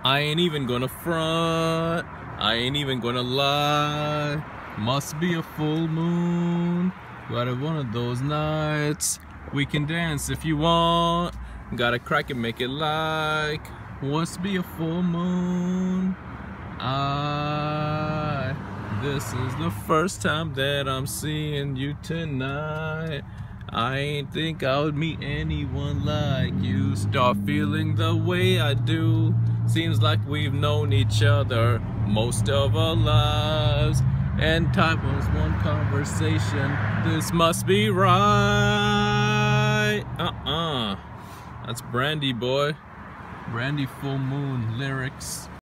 I ain't even gonna front, I ain't even gonna lie. Must be a full moon, got it one of those nights. We can dance if you want, gotta crack and make it like must be a full moon. This is the first time that I'm seeing you tonight. I ain't think I would meet anyone like you. Start feeling the way I do. Seems like we've known each other most of our lives. And time was one conversation. This must be right. That's Brandy, boy. Brandy Full Moon lyrics.